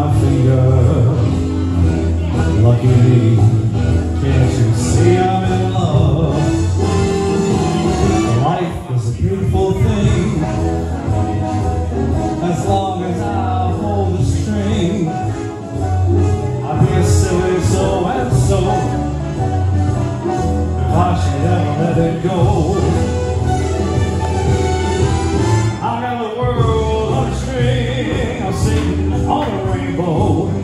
my finger. Lucky me, can't you see I'm in love? Life is a beautiful thing, as long as I hold the string. I'd be a silly so and so if I should ever let it go. I got the world on a string, I'll sing on a rainbow.